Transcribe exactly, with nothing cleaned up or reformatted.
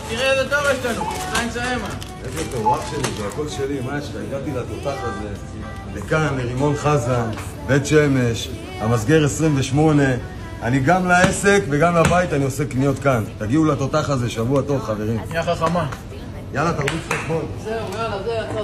תראה איזה תור יש לנו, עדיין נסיימה. איזה תור, אח שלי, זה הכל שלי, מה יש לך? הגעתי לתותח הזה, לכאן, לרימון חזן, בית שמש, המסגר עשרים ושמונה, אני גם לעסק וגם לבית, אני עושה קניות כאן. תגיעו לתותח הזה, שבוע טוב, חברים. יא חכמה. יאללה, תרביץ חשבון. זהו, יאללה, זה...